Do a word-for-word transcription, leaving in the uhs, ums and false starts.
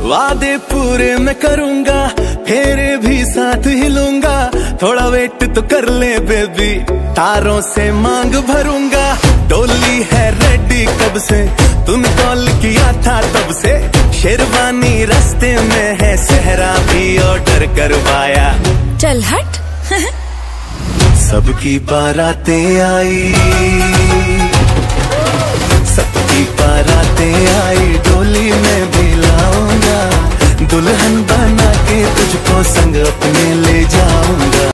वादे पूरे मैं करूंगा, फेरे भी साथ हिलूंगा। थोड़ा वेट तो कर ले बेबी, तारों से मांग भरूंगा। डोली है रेडी कब से, तूने कॉल किया था तब से। शेरवानी रास्ते में है, सहरा भी ऑर्डर करवाया। चल हट। सबकी बारातें आई।